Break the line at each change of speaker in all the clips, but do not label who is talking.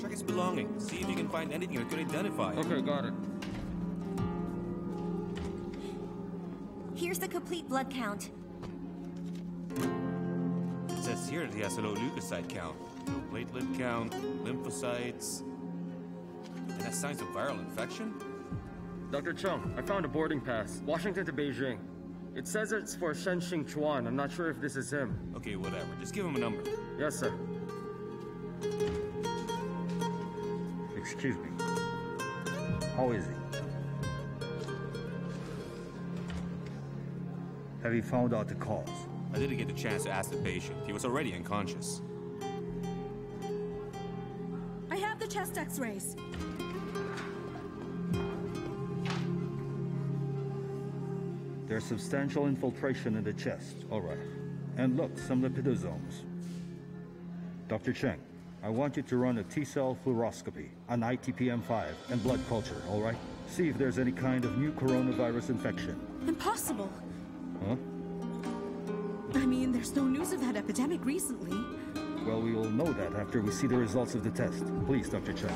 Check his belongings. See if you can find anything that could identify him.
Okay, got it.
Here's the complete blood count.
It says here that he has a low leukocyte count, low platelet count, lymphocytes, and has signs of viral infection.
Dr. Chung, I found a boarding pass. Washington to Beijing. It says it's for Shenxing Chuan. I'm not sure if this is him.
Okay, whatever. Just give him a number.
Yes, sir.
Excuse me. How is he? Have you found out the cause?
I didn't get the chance to ask the patient. He was already unconscious.
I have the chest x-rays.
There's substantial infiltration in the chest. All right. And look, some lipidosomes. Dr. Cheng, I want you to run a T-cell fluoroscopy, an ITPM5, and blood culture, all right? See if there's any kind of new coronavirus infection.
Impossible.
Huh?
I mean, there's no news of that epidemic recently.
Well, we will know that after we see the results of the test. Please, Dr. Cheng.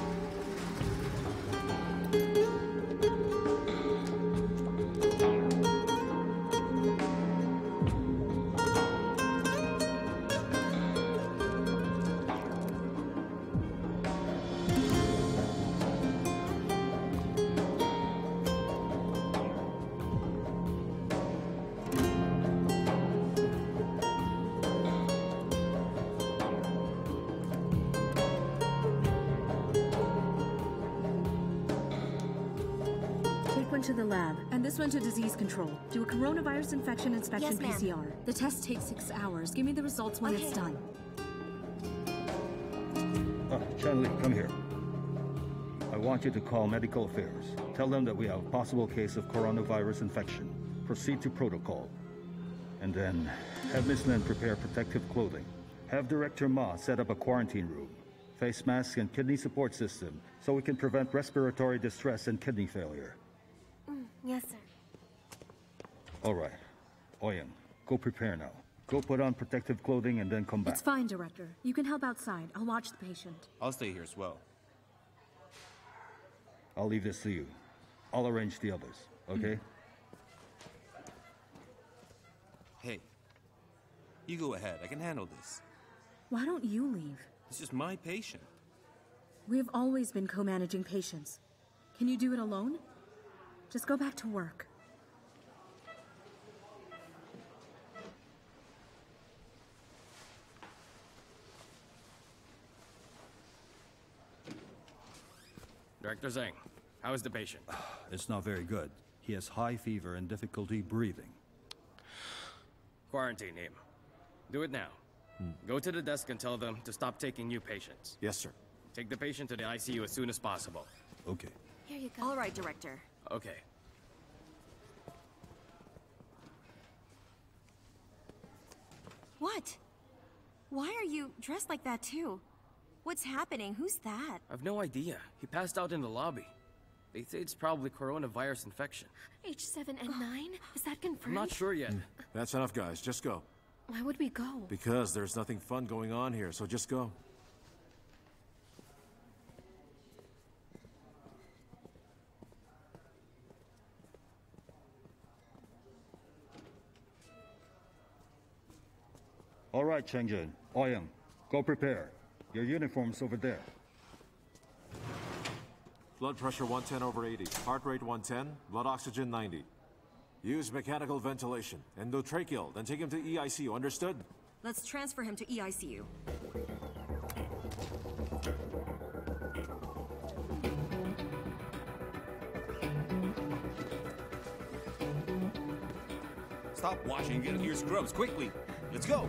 To the lab, and this one to disease control. Do a coronavirus infection inspection
Yes, ma'am.
PCR. The test takes 6 hours. Give me the results when it's done.
Shanley, come here. I want you to call Medical Affairs. Tell them that we have a possible case of coronavirus infection. Proceed to protocol. And then have Miss Lin prepare protective clothing. Have Director Ma set up a quarantine room, face mask and kidney support system so we can prevent respiratory distress and kidney failure.
Yes, sir.
All right. Oyen, go prepare now. Go put on protective clothing and then come back.
It's fine, Director. You can help outside. I'll watch the patient.
I'll stay here as well.
I'll leave this to you. I'll arrange the others, okay?
Hey, you go ahead. I can handle this.
Why don't you leave?
This is my patient.
We have always been co-managing patients. Can you do it alone? Just go back to work.
Director Zhang, how is the patient?
It's not very good. He has high fever and difficulty breathing.
Quarantine him. Do it now. Go to the desk and tell them to stop taking new patients.
Yes, sir.
Take the patient to the ICU as soon as possible.
Okay.
Here you go. All right, Director.
Okay.
What? Why are you dressed like that, too? What's happening? Who's that?
I've no idea. He passed out in the lobby. They say it's probably coronavirus infection.
H7N9? Is that
I'm
confirmed?
not sure yet.
That's enough, guys. Just go.
Why would we go?
Because there's nothing fun going on here, so just go.
All right, Chengjun. Ouyang, go prepare. Your uniform's over there.
Blood pressure 110/80. Heart rate 110. Blood oxygen 90. Use mechanical ventilation. Endotracheal. Then take him to EICU. Understood?
Let's transfer him to EICU.
Stop watching and get into your scrubs, quickly. Let's go.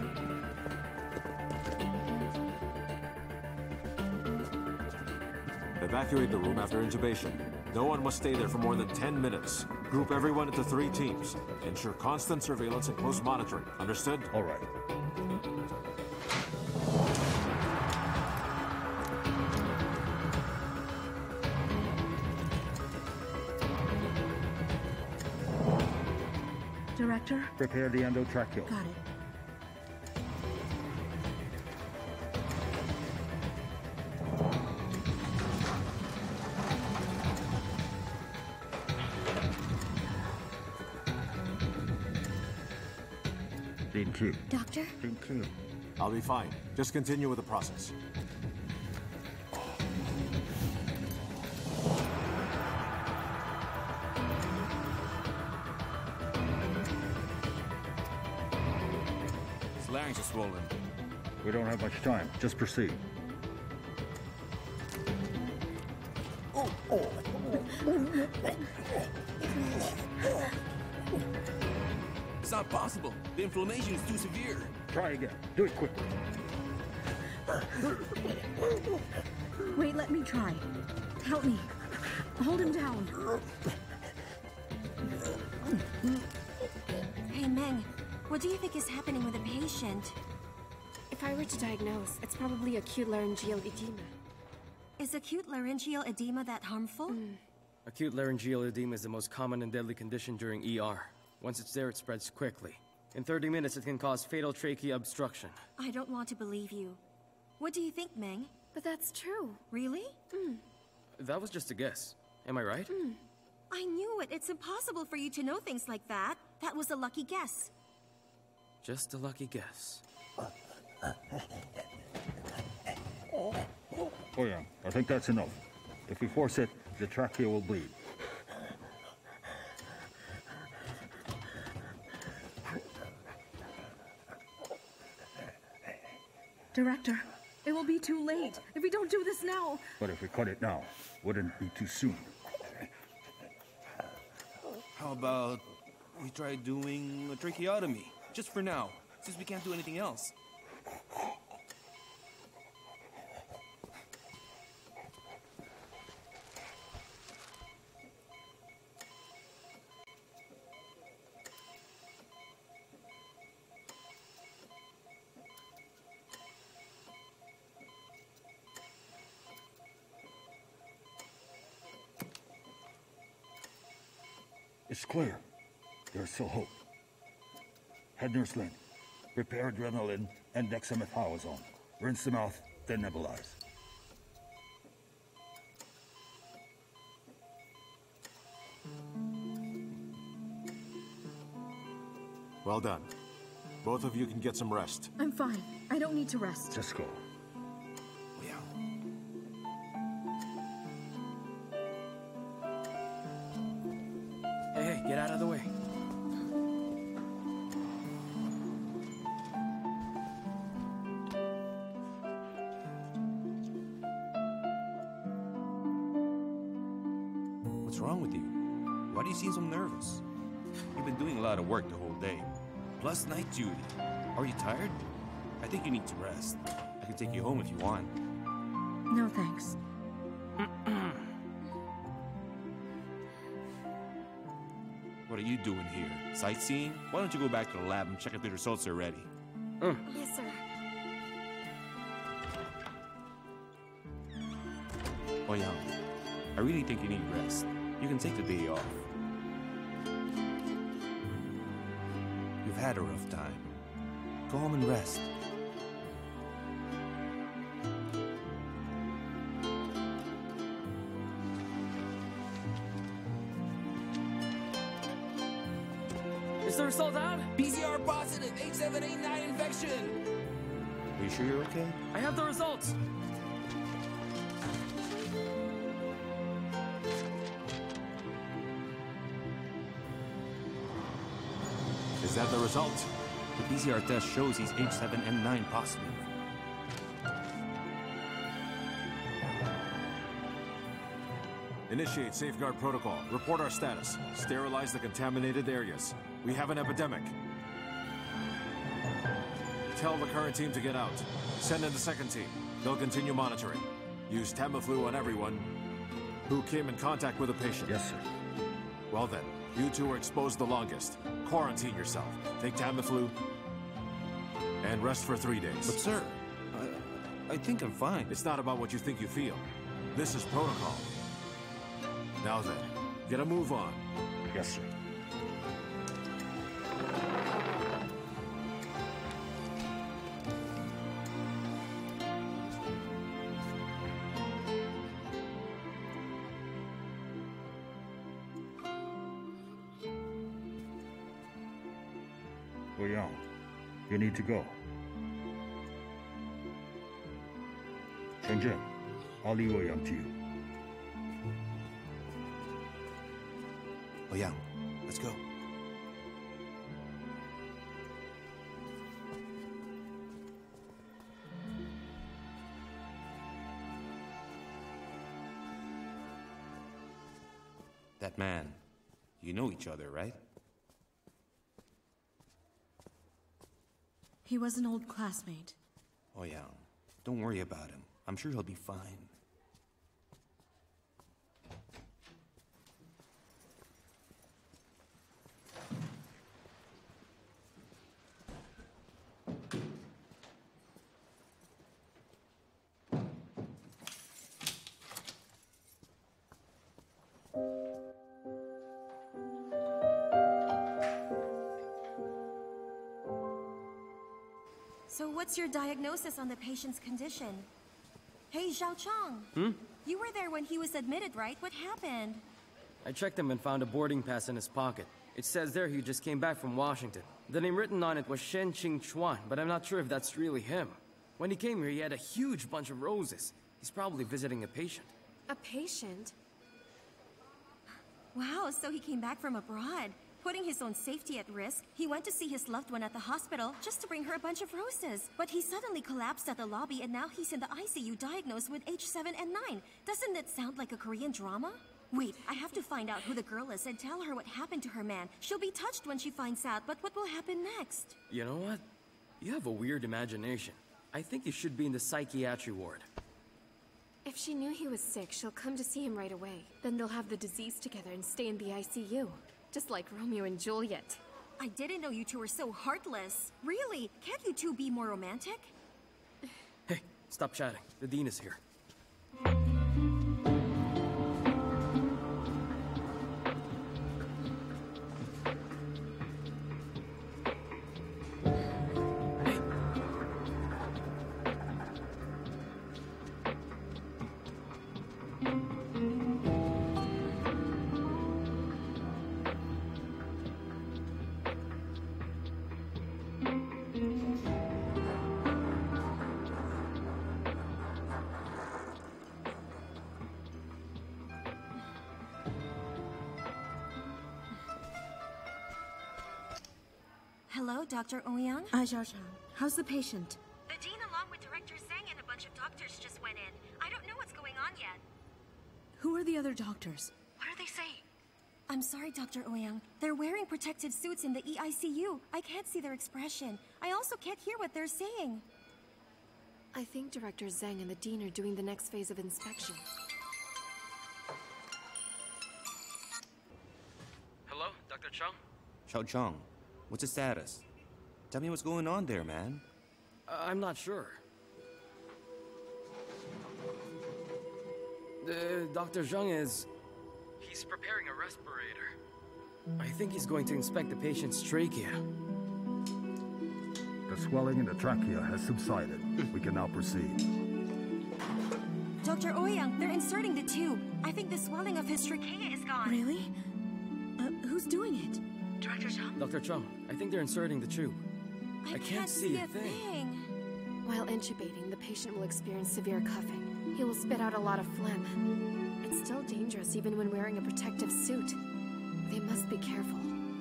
Evacuate the room after intubation. No one must stay there for more than 10 minutes. Group everyone into 3 teams. Ensure constant surveillance and close monitoring. Understood?
All right.
Director?
Prepare the endotracheal.
Got it.
Thank you.
Doctor?
Thank you.
I'll be fine. Just continue with the process.
His larynx is swollen.
We don't have much time. Just proceed.
It's not possible. The inflammation is too severe.
Try again. Do it quickly.
Wait, let me try. Help me. Hold him down.
Hey, Meng, what do you think is happening with the patient?
If I were to diagnose, it's probably acute laryngeal edema.
Is acute laryngeal edema that harmful?
Acute laryngeal edema is the most common and deadly condition during ER. Once it's there, it spreads quickly. In 30 minutes, it can cause fatal trachea obstruction.
I don't want to believe you. What do you think, Meng?
But that's true.
Really?
That was just a guess. Am I right?
I knew it. It's impossible for you to know things like that. That was a lucky guess.
Just a lucky guess.
Oh yeah, I think that's enough. If we force it, the trachea will bleed.
Director, it will be too late if we don't do this now.
But if we cut it now, wouldn't it be too soon?
How about we try doing a tracheotomy? Just for now, since we can't do anything else.
It's clear. There's still hope. Head nurse Lin. Prepare adrenaline and dexamethasone. Rinse the mouth, then nebulize.
Well done. Both of you can get some rest.
I'm fine. I don't need to rest.
Just go.
Yeah.
Hey, get out of the way.
What's wrong with you? Why do you seem so nervous? You've been doing a lot of work the whole day. Plus night duty. Are you tired? I think you need to rest. I can take you home if you want.
No, thanks.
What are you doing here? Sightseeing? Why don't you go back to the lab and check if the results are ready?
Yes, sir.
Oh, yeah. I really think you need rest. You can take the day off. You've had a rough time. Go home and rest.
Is the result out?
PCR positive, H7N9 infection. Are you sure you're okay?
I have the results.
Is that the result?
The PCR test shows he's H7N9 positive.
Initiate safeguard protocol. Report our status. Sterilize the contaminated areas. We have an epidemic. Tell the current team to get out. Send in the second team. They'll continue monitoring. Use Tamiflu on everyone who came in contact with a patient.
Yes, sir.
Well then, you two were exposed the longest. Quarantine yourself. Take Tamiflu and rest for 3 days.
But sir, I think I'm fine.
It's not about what you think you feel. This is protocol. Now then, get a move on.
Yes, sir. Wu Yang, You need to go. Chen Zheng, I'll leave Ouyang to you.
Ouyang, let's go. That man, you know each other, right?
He was an old classmate.
Ouyang, don't worry about him. I'm sure he'll be fine.
So what's your diagnosis on the patient's condition? Hey, Zhao Chang. You were there when he was admitted, right? What happened?
I checked him and found a boarding pass in his pocket. It says there he just came back from Washington. The name written on it was Shen Qing Chuan, but I'm not sure if that's really him. When he came here, he had a huge bunch of roses. He's probably visiting a patient.
A patient?
Wow, so he came back from abroad. Putting his own safety at risk, he went to see his loved one at the hospital just to bring her a bunch of roses. But he suddenly collapsed at the lobby and now he's in the ICU diagnosed with H7 and 9. Doesn't it sound like a Korean drama? Wait, I have to find out who the girl is and tell her what happened to her man. She'll be touched when she finds out, but what will happen next?
You know what? You have a weird imagination. I think you should be in the psychiatry ward.
If she knew he was sick, she'll come to see him right away. Then they'll have the disease together and stay in the ICU. Just like Romeo and Juliet.
I didn't know you two were so heartless. Really? Can't you two be more romantic?
Hey, stop chatting. The dean is here.
Hello, Dr. Ouyang?
Zhao Chang, how's the patient?
The dean along with Director Zhang and a bunch of doctors just went in. I don't know what's going on yet.
Who are the other doctors?
What are they saying? I'm sorry, Dr. Ouyang. They're wearing protective suits in the EICU. I can't see their expression. I also can't hear what they're saying.
I think Director Zhang and the Dean are doing the next phase of inspection.
Hello, Dr. Chung?
Xiao Chang, what's the status? Tell me what's going on there, man.
I'm not sure. Dr. Zhang is... He's preparing a respirator. I think he's going to inspect the patient's trachea.
The swelling in the trachea has subsided. We can now proceed.
Dr. Ouyang, they're inserting the tube. I think the swelling of his trachea is gone.
Really? Who's doing it?
Director Zhang?
Dr. Chung, I think they're inserting the tube.
I can't see a thing.
While intubating, the patient will experience severe coughing. He will spit out a lot of phlegm. It's still dangerous even when wearing a protective suit. They must be careful.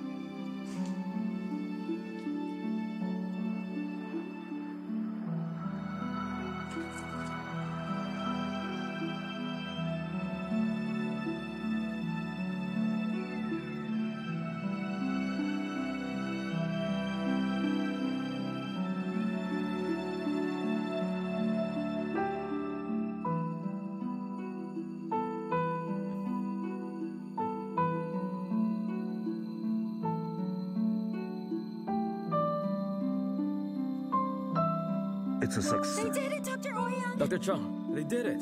It's a success.
They did it, Dr. Ouyang!
Dr. Chung, they did it.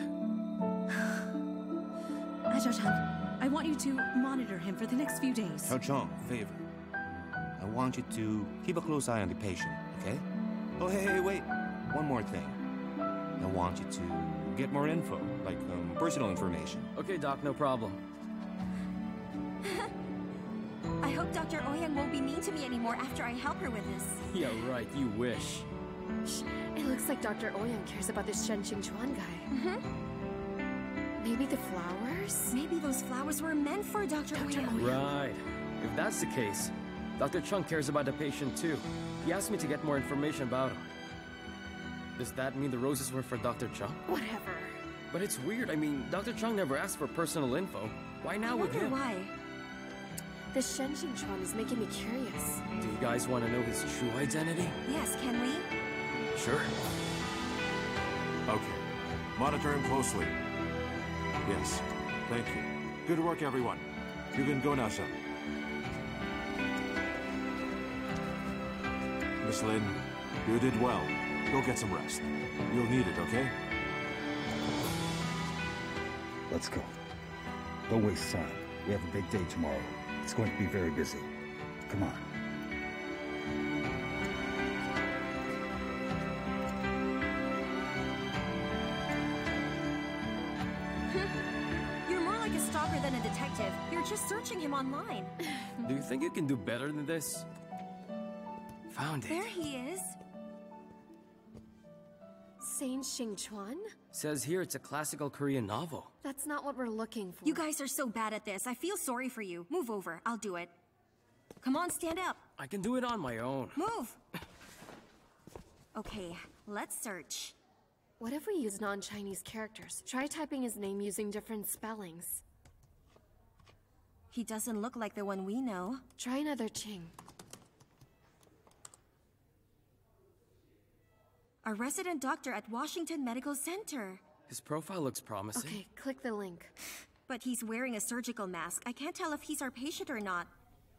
Zhao Chang, I want you to monitor him for the next few days.
Xiao Chang, favor. I want you to keep a close eye on the patient, okay? Oh, hey, wait. One more thing. I want you to get more info, like personal information.
Okay, Doc, no problem.
I hope Dr. Ouyang won't be mean to me anymore after I help her with this.
Yeah, right, you wish.
It looks like Dr. Ouyang cares about this Shen Qingchuan guy. Maybe the flowers?
Maybe those flowers were meant for Dr. Ouyang.
Right. If that's the case, Dr. Chung cares about the patient too. He asked me to get more information about him. Does that mean the roses were for Dr. Chung?
Whatever.
But it's weird. I mean, Dr. Chung never asked for personal info. Why now with
I wonder
him?
why.
The Shen Qingchuan is making me curious.
Do you guys want to know his true identity?
Yes, can we?
Sure.
Okay. Monitor him closely. Yes. Thank you. Good work, everyone. You can go now, son. Miss Lin, you did well. Go get some rest. You'll need it, okay?
Let's go. Don't waste time. We have a big day tomorrow. It's going to be very busy. Come on.
You're more like a stalker than a detective. You're just searching him online.
Do you think you can do better than this? Found it.
There he is.
Saint Xingchuan?
Says here it's a classical Korean novel.
That's not what we're looking for.
You guys are so bad at this. I feel sorry for you. Move over. I'll do it. Come on, stand up.
I can do it on my own.
Move. Okay, let's search.
What if we use non-Chinese characters? Try typing his name using different spellings.
He doesn't look like the one we know.
Try another Qing.
A resident doctor at Washington Medical Center.
His profile looks promising.
Okay, click the link.
But he's wearing a surgical mask. I can't tell if he's our patient or not.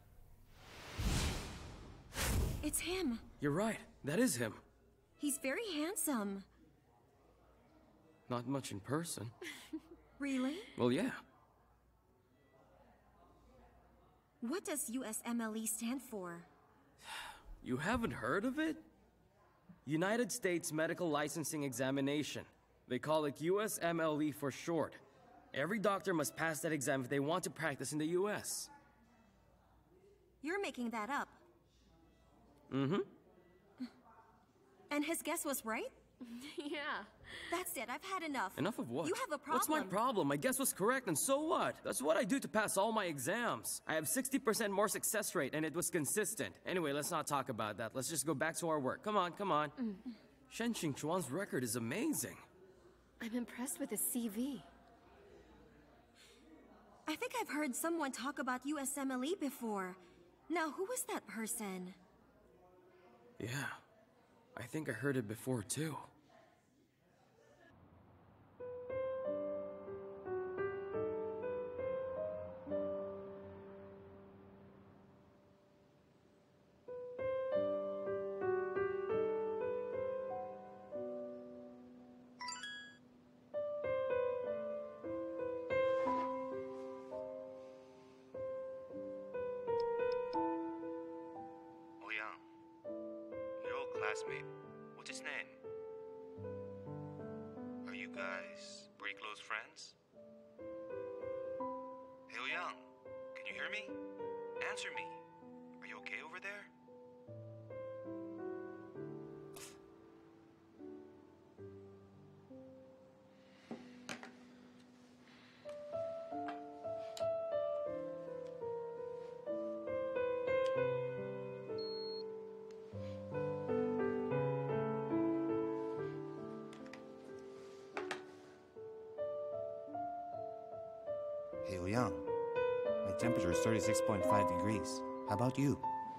It's him.
You're right. That is him.
He's very handsome.
Not much in person.
Really?
Well, yeah.
What does USMLE stand for?
You haven't heard of it? United States Medical Licensing Examination. They call it USMLE for short. Every doctor must pass that exam if they want to practice in the US.
You're making that up.
Mm-hmm.
And his guess was right?
Yeah.
That's it, I've had enough.
Enough of what?
You have a problem.
What's my problem? My guess was correct, and so what? That's what I do to pass all my exams. I have 60% more success rate, and it was consistent. Anyway, let's not talk about that. Let's just go back to our work. Come on, come on. Shen Qingchuan's record is amazing.
I'm impressed with his CV.
I think I've heard someone talk about USMLE before. Now, who was that person?
Yeah. I think I heard it before, too.
Ouyang, your old classmate, what's his name? Are you guys pretty close friends? Hey Ouyang, can you hear me? Answer me. Are you okay over there? Hey, Ouyang. My temperature is 36.5 degrees. How about you?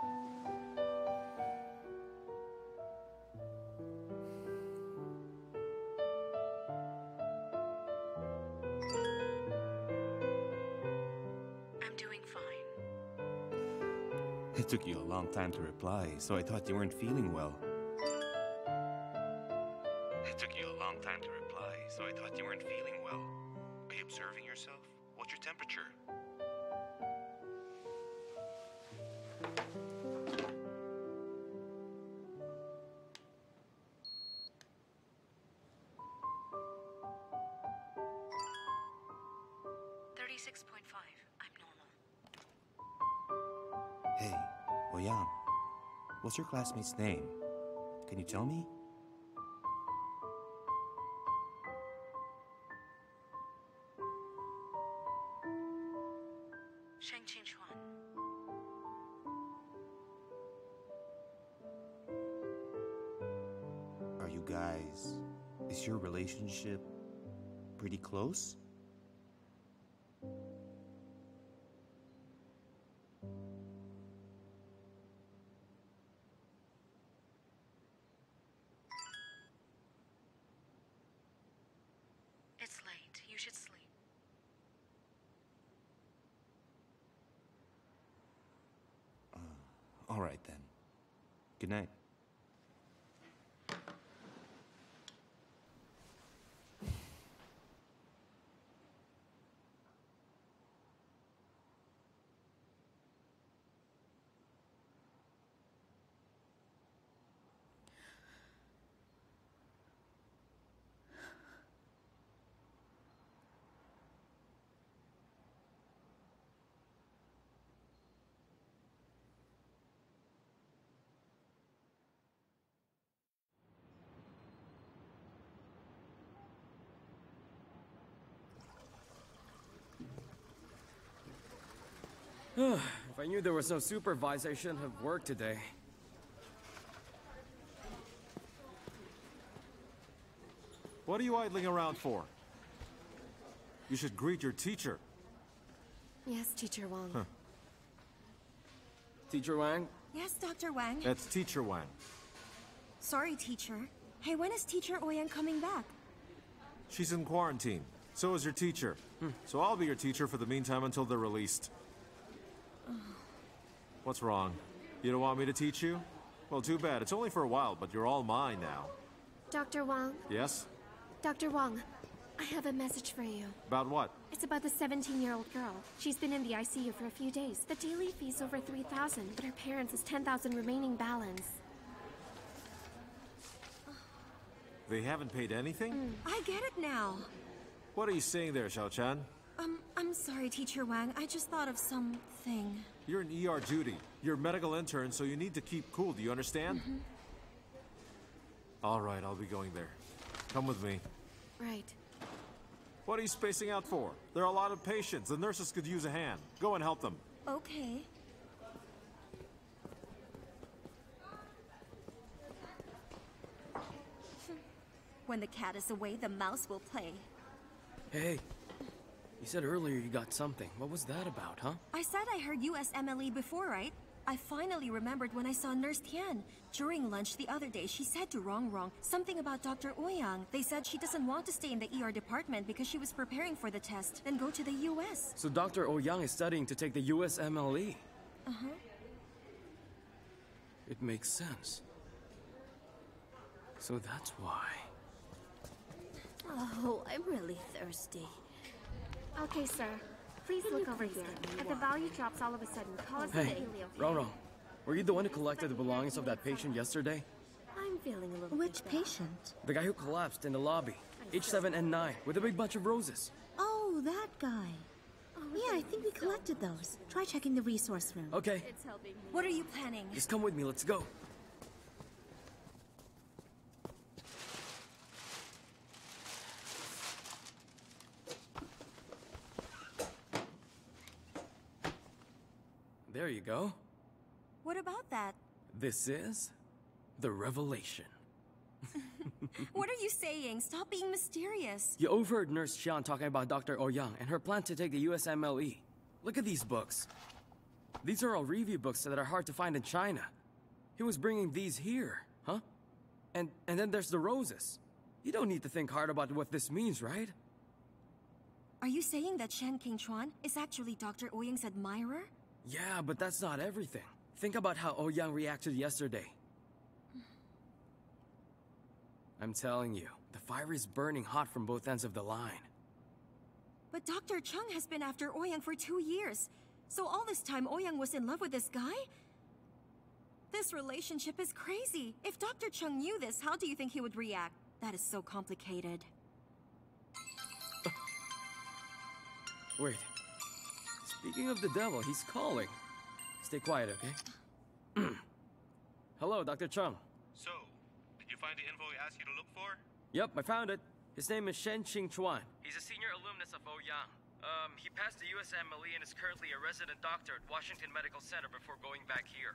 I'm doing fine.
It took you a long time to reply, so I thought you weren't feeling well. It took you a long time to reply, so I thought you weren't feeling well. Are you observing yourself? What's your temperature? Ouyang, what's your classmate's name? Can you tell me?
Sheng Qingchuan.
Are you guys... Is your relationship pretty close?
It's late. You should sleep.
All right then. Good night.
If I knew there was no supervisor, I shouldn't have worked today.
What are you idling around for? You should greet your teacher.
Yes, Teacher Wang.
Huh.
Teacher Wang?
Yes, Dr. Wang.
That's Teacher Wang.
Sorry, teacher. Hey, when is Teacher Ouyang coming back?
She's in quarantine. So is your teacher. So I'll be your teacher for the meantime until they're released. What's wrong? You don't want me to teach you? Well, too bad. It's only for a while, but you're all mine now.
Dr. Wang?
Yes?
Dr. Wang, I have a message for you.
About what?
It's about the 17-year-old girl. She's been in the ICU for a few days. The daily fee's over 3,000, but her parents' is 10,000 remaining balance.
They haven't paid anything?
I get it now.
What are you saying there, Xiao-Chan?
I'm sorry, Teacher Wang. I just thought of something.
You're in ER duty. You're a medical intern, so you need to keep cool. Do you understand? All right, I'll be going there. Come with me.
Right.
What are you spacing out for? There are a lot of patients. The nurses could use a hand. Go and help them.
Okay. When the cat is away, the mouse will play.
Hey, you said earlier you got something. What was that about, huh?
I said I heard USMLE before, right? I finally remembered when I saw Nurse Tian. During lunch the other day, she said to Rong something about Dr. Ouyang. They said she doesn't want to stay in the ER department because she was preparing for the test, then go to the US.
So Dr. Ouyang is studying to take the USMLE.
Uh-huh.
It makes sense. So that's why.
Oh, I'm really thirsty.
Okay, sir. Please look over here. If the value drops all of a sudden, call us
Hey,
immediately, okay?
Rong, were you the one who collected the belongings of that patient yesterday?
I'm feeling a little
Which
bit bad.
patient?
The guy who collapsed in the lobby. H7N9, with a big bunch of roses.
Oh, that guy. Yeah, I think we collected those. Try checking the resource room.
Okay,
It's helping me.
What are you planning?
just come with me, let's go. There you go.
What about that?
This is the revelation.
What are you saying? Stop being mysterious.
You overheard Nurse Xian talking about Dr. Ouyang and her plan to take the USMLE. Look at these books. These are all review books that are hard to find in China. He was bringing these here, huh? And then there's the roses. You don't need to think hard about what this means, right?
Are you saying that Shen Qingchuan is actually Dr. Ouyang's admirer?
Yeah, but that's not everything. Think about how Ouyang reacted yesterday. I'm telling you, the fire is burning hot from both ends of the line.
But Dr. Chung has been after Ouyang for 2 years. So all this time Ouyang was in love with this guy? This relationship is crazy. If Dr. Chung knew this, how do you think he would react? That is so complicated.
Wait. Speaking of the devil, he's calling. Stay quiet, okay? Hello, Dr. Chung.
So, did you find the info I asked you to look for?
Yep, I found it. His name is Shen-Ching Chuan. He's a senior alumnus of Ouyang. He passed the USMLE and is currently a resident doctor at Washington Medical Center before going back here.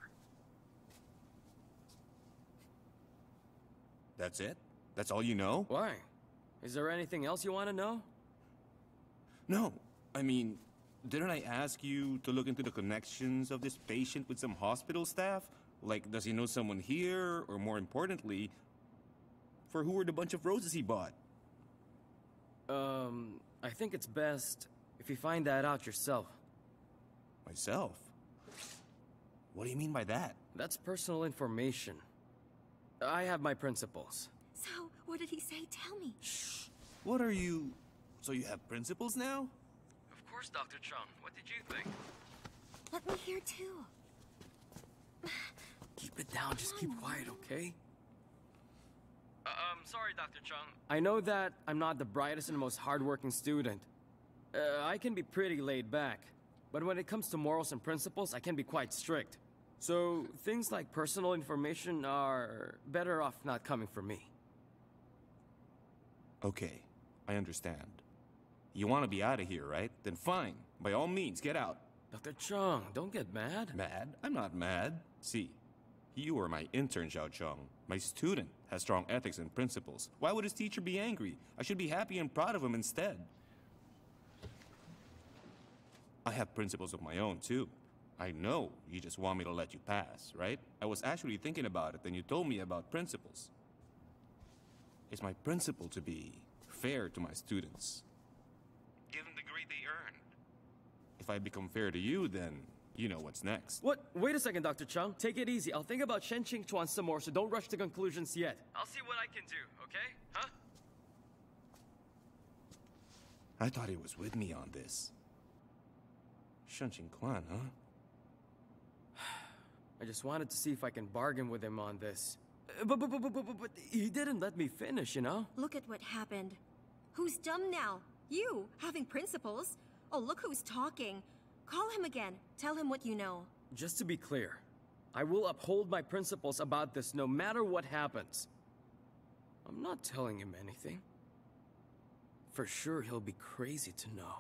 That's it? That's all you know?
Why? Is there anything else you want to know?
No. I mean, didn't I ask you to look into the connections of this patient with some hospital staff? Like, does he know someone here? Or more importantly, for who were the bunch of roses he bought?
I think it's best if you find that out yourself.
Myself? What do you mean by that?
That's personal information. I have my principles.
So, what did he say? Tell me.
Shh. What are you... So you have principles now?
Of course, Dr. Chung. What did you think?
Let me hear too.
Keep it down. Just keep quiet, okay? Sorry, Dr. Chung. I know that I'm not the brightest and most hardworking student. I can be pretty laid back. But when it comes to morals and principles, I can be quite strict. So, things like personal information are better off not coming from me.
Okay, I understand. You want to be out of here, right? Then fine. By all means, get out.
Dr. Chung, don't get mad.
Mad? I'm not mad. See, you are my intern, Xiao Chung. My student has strong ethics and principles. Why would his teacher be angry? I should be happy and proud of him instead. I have principles of my own, too. I know you just want me to let you pass, right? I was actually thinking about it, then you told me about principles. It's my principle to be fair to my students. Give them the grade they earned. If I become fair to you, then you know what's next.
What? Wait a second, Dr. Chung. Take it easy. I'll think about Shen-Ching Chuan some more, so don't rush to conclusions yet. I'll see what I can do, okay? Huh?
I thought he was with me on this. Shen-Ching Chuan, huh?
I just wanted to see if I can bargain with him on this. But he didn't let me finish, you know?
Look at what happened. Who's dumb now? You, having principles? Oh, look who's talking. Call him again. Tell him what you know.
Just to be clear, I will uphold my principles about this no matter what happens. I'm not telling him anything. For sure, he'll be crazy to know.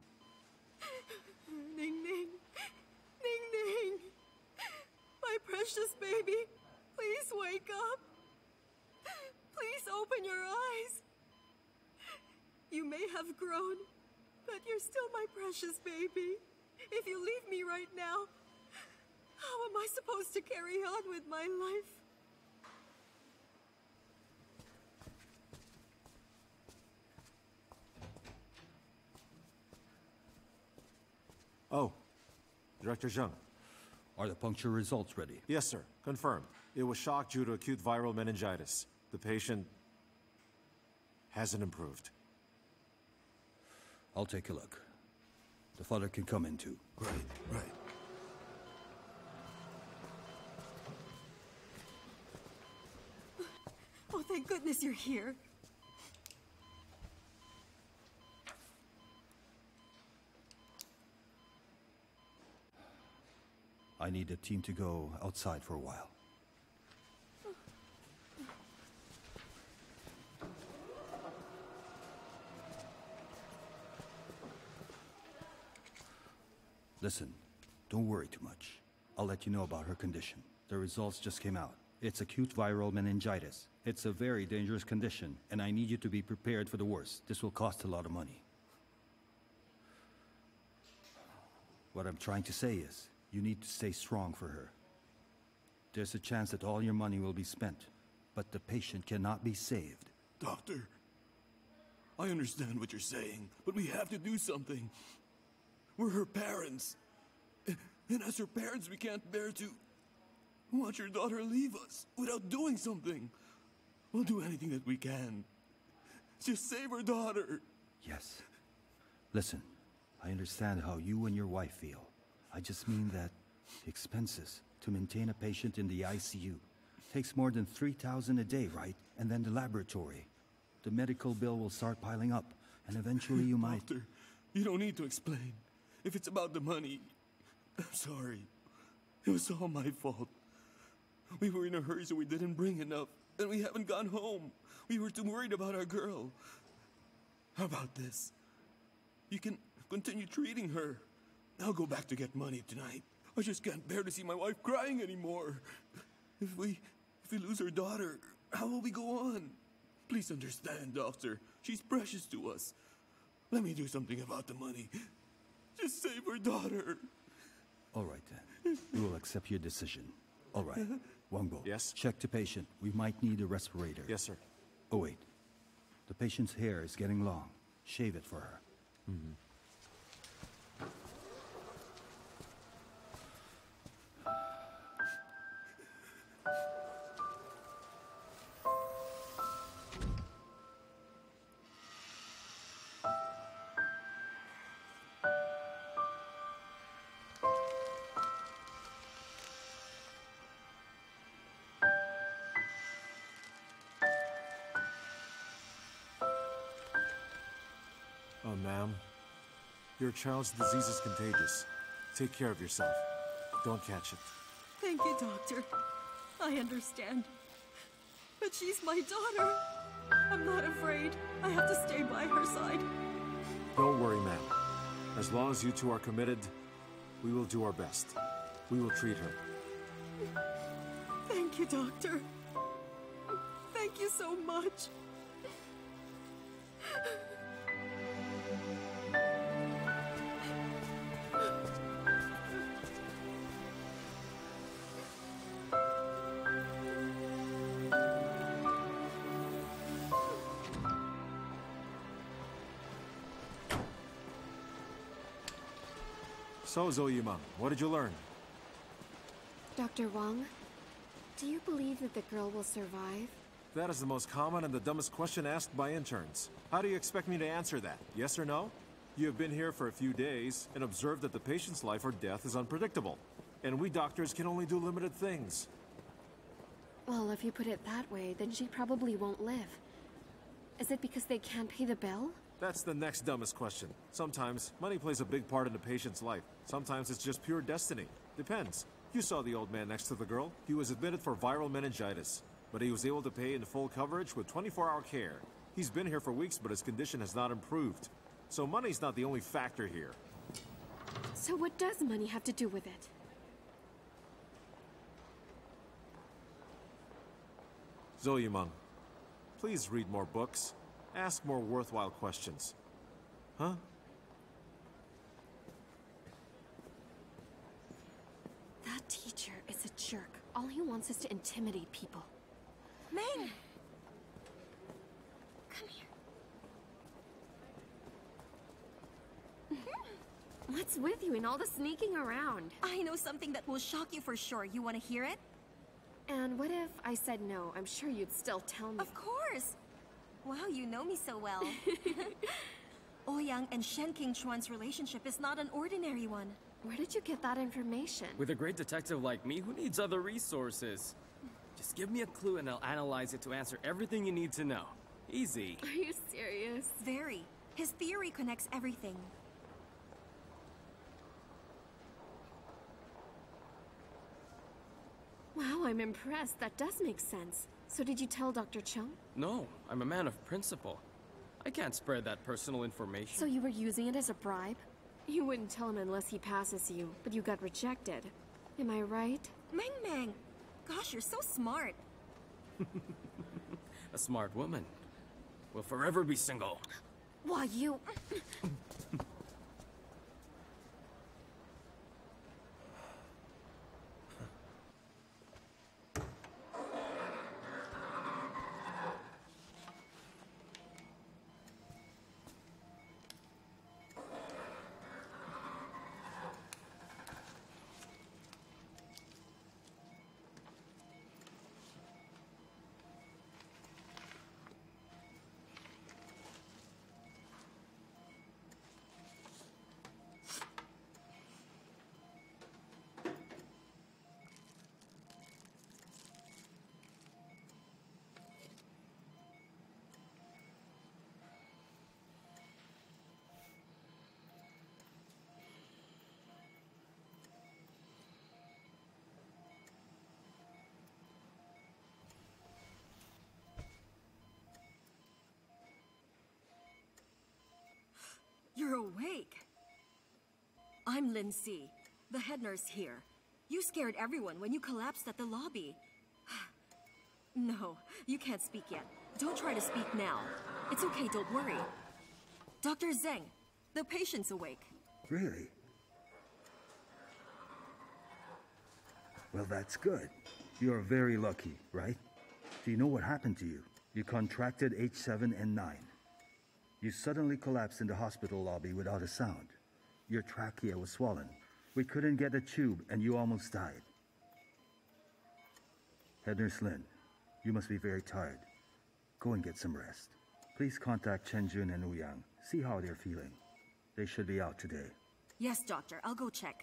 Ning Ning. Ning Ning. My precious baby. Please wake up. Please open your eyes. You may have grown, but you're still my precious baby. If you leave me right now, how am I supposed to carry on with my life?
Oh, Director Zheng.
Are the puncture results ready?
Yes, sir. Confirmed. It was shock due to acute viral meningitis. The patient hasn't improved.
I'll take a look. The father can come in too.
Right.
Oh, thank goodness you're here.
I need the team to go outside for a while. Listen, don't worry too much. I'll let you know about her condition. The results just came out. It's acute viral meningitis. It's a very dangerous condition, and I need you to be prepared for the worst. This will cost a lot of money. What I'm trying to say is, you need to stay strong for her. There's a chance that all your money will be spent, but the patient cannot be saved.
Doctor, I understand what you're saying, but we have to do something. We're her parents. And as her parents, we can't bear to watch your daughter leave us without doing something. We'll do anything that we can. Just save her daughter.
Yes. Listen, I understand how you and your wife feel. I just mean that the expenses to maintain a patient in the ICU takes more than $3,000 a day, right? And then the laboratory. The medical bill will start piling up, and eventually you might...
Doctor, you don't need to explain. If it's about the money, I'm sorry. It was all my fault. We were in a hurry, so we didn't bring enough. And we haven't gone home. We were too worried about our girl. How about this? You can continue treating her. I'll go back to get money tonight. I just can't bear to see my wife crying anymore. If we lose our daughter, how will we go on? Please understand, Doctor. She's precious to us. Let me do something about the money. Just save our daughter.
All right, then. We will accept your decision. All right. Wangbo.
Yes?
Check the patient. We might need a respirator.
Yes, sir.
Oh, wait. The patient's hair is getting long. Shave it for her.
Mm-hmm. Ma'am, your child's disease is contagious. Take care of yourself. Don't catch it.
Thank you, Doctor. I understand. But she's my daughter. I'm not afraid. I have to stay by her side.
Don't worry, ma'am. As long as you two are committed, we will do our best. We will treat her.
Thank you, Doctor. Thank you so much.
So, Zoe-Yimang, what did you learn?
Dr. Wang, do you believe that the girl will survive?
That is the most common and the dumbest question asked by interns. How do you expect me to answer that? Yes or no? You have been here for a few days and observed that the patient's life or death is unpredictable. And we doctors can only do limited things.
Well, if you put it that way, then she probably won't live. Is it because they can't pay the bill?
That's the next dumbest question. Sometimes, money plays a big part in a patient's life. Sometimes it's just pure destiny. Depends. You saw the old man next to the girl. He was admitted for viral meningitis, but he was able to pay in full coverage with 24-hour care. He's been here for weeks, but his condition has not improved. So money's not the only factor here.
So what does money have to do with it?
Zoe-Yimang, please read more books. Ask more worthwhile questions. Huh?
That teacher is a jerk. All he wants is to intimidate people.
Meng! Come here.
What's with you and all the sneaking around?
I know something that will shock you for sure. You want to hear it?
And what if I said no? I'm sure you'd still tell me.
Of course! Wow, you know me so well. Ouyang and Shen Qingchuan's relationship is not an ordinary one.
Where did you get that information?
With a great detective like me, who needs other resources? Just give me a clue and I'll analyze it to answer everything you need to know. Easy.
Are you serious?
Very. His theory connects everything.
Wow, I'm impressed. That does make sense. So did you tell Dr. Chung?
No, I'm a man of principle. I can't spread that personal information.
So you were using it as a bribe? You wouldn't tell him unless he passes you, but you got rejected. Am I right?
Meng! Gosh, you're so smart.
A smart woman will forever be single.
Why, you...
awake. I'm Lindsay, the head nurse here. You scared everyone when you collapsed at the lobby. No, you can't speak yet. Don't try to speak now. It's okay, don't worry. Dr. Zeng, the patient's awake.
Really? Well, that's good. You're very lucky, right? Do you know what happened to you? You contracted H7N9. You suddenly collapsed in the hospital lobby without a sound. Your trachea was swollen. We couldn't get a tube, and you almost died. Head Nurse Lin, you must be very tired. Go and get some rest. Please contact Chen Jun and Ouyang. See how they're feeling. They should be out today.
Yes, doctor. I'll go check.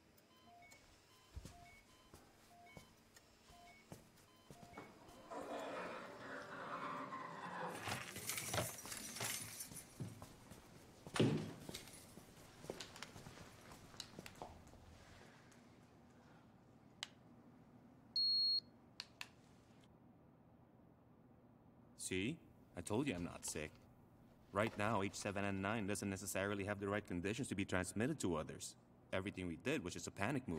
See? I told you I'm not sick. Right now, H7N9 doesn't necessarily have the right conditions to be transmitted to others. Everything we did was just a panic move.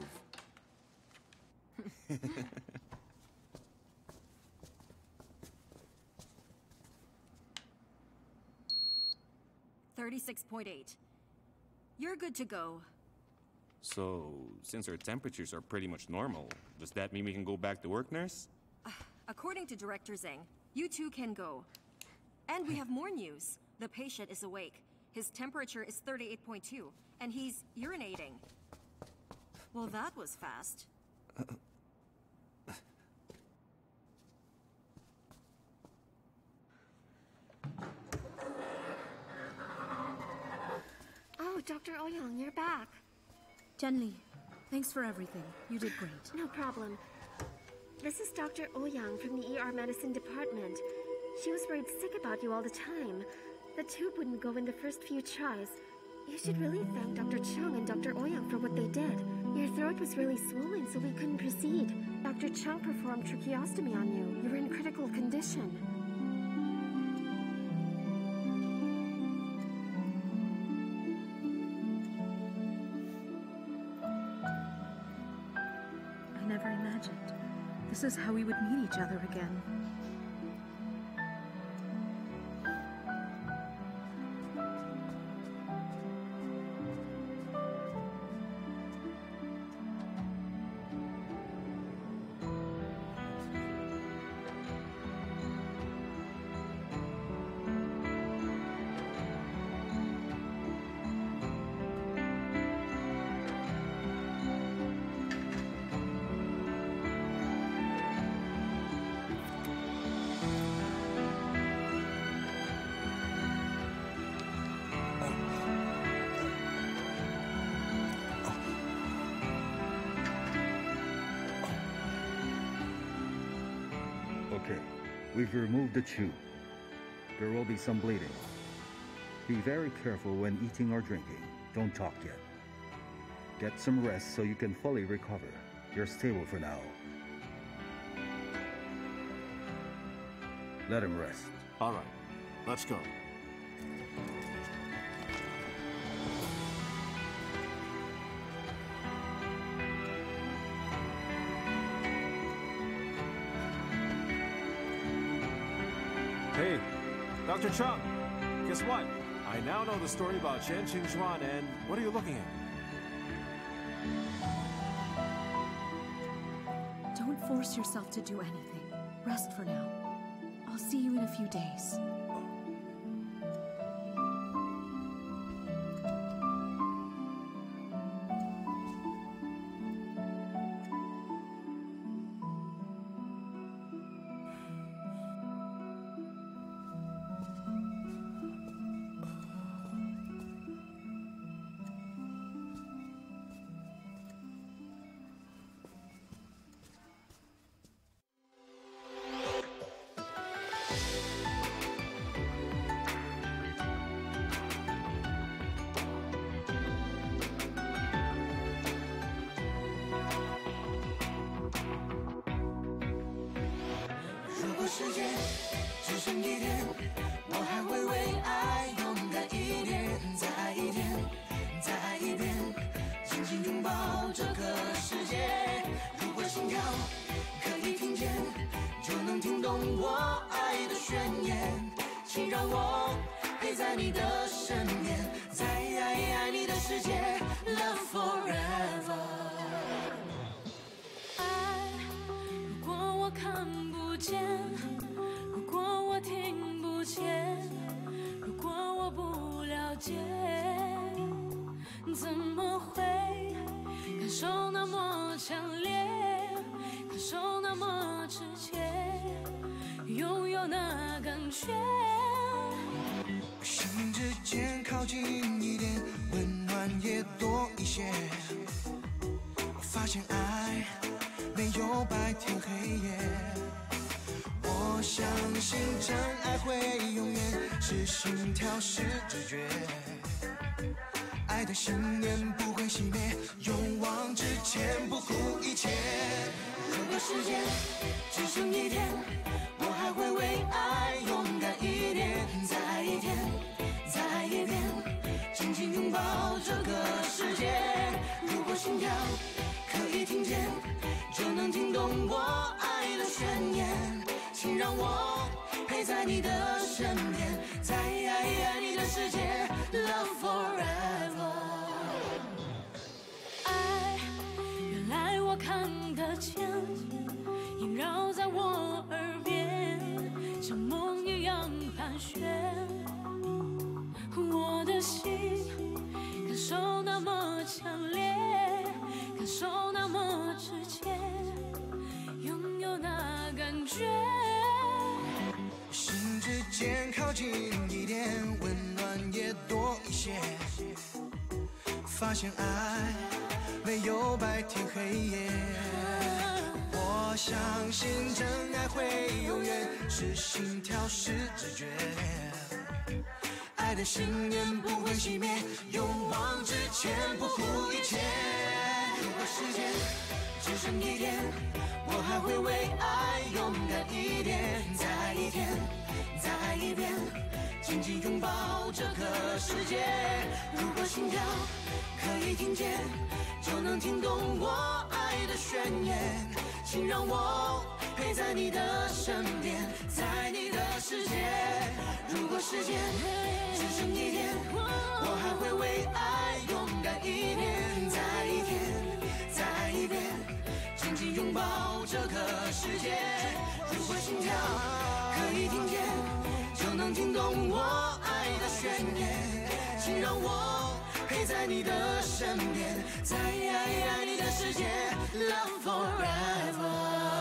36.8. You're good to go.
So, since our temperatures are pretty much normal, does that mean we can go back to work, nurse?
According to Director Zeng, you two can go. And we have more news. The patient is awake. His temperature is 38.2, and he's urinating. Well, that was fast.
Oh, Dr. Ouyang, you're back.
Zhenli, thanks for everything. You did great.
No problem. This is Dr. Ouyang from the ER Medicine Department. She was worried sick about you all the time. The tube wouldn't go in the first few tries. You should really thank Dr. Chung and Dr. Ouyang for what they did. Your throat was really swollen, so we couldn't proceed. Dr. Chung performed tracheostomy on you. You were in critical condition.
I never imagined this is how we would meet each other again.
Okay, we've removed the tube. There will be some bleeding. Be very careful when eating or drinking. Don't talk yet. Get some rest so you can fully recover. You're stable for now. Let him rest.
All right, let's go. Hey, Dr. Chung, guess what? I now know the story about Chen Qingchuan, and what are you looking at?
Don't force yourself to do anything. Rest for now. I'll see you in a few days.
我爱的宣言，请让我陪在你的身边，在爱你的世界 Love forever。
爱，如果我看不见，如果我听不见，如果我不了解，怎么会感受那么强烈，感受那么直接，拥有那感觉。
心之间靠近一点，温暖也多一些。我发现爱没有白天黑夜，我相信真爱会永远是心跳是直觉，爱的信念不会熄灭，勇往直前不顾一切。如果时间只剩一天，我还会为爱勇敢一点，再一天，再一遍，紧紧拥抱这个世界。如果心跳可以听见，就能听懂我爱的宣言，请让我陪在你的身边，在爱你的世界 Love forever。
爱，原来我看得见，萦绕在我耳边，像梦一样盘旋。我的心感受那么强烈，感受那么直接，拥有那感觉。
心之间靠近一点，温暖也多一些。发现爱没有白天黑夜，我相信真爱会永远是心跳是直觉，爱的信念不会熄灭，勇往直前不顾一切。如果时间只剩一天，我还会为爱勇敢一点，再一天，再一遍，紧紧拥抱这个世界。如果心跳可以听见，就能听懂我爱的宣言，请让我陪在你的身边，在你的世界。如果时间只剩一天，我还会为爱勇敢一点，再一天，再一遍，紧紧拥抱这个世界。如果心跳可以听见，就能听懂我爱的宣言，请让我陪在你的身边，在爱你的世界 Love forever。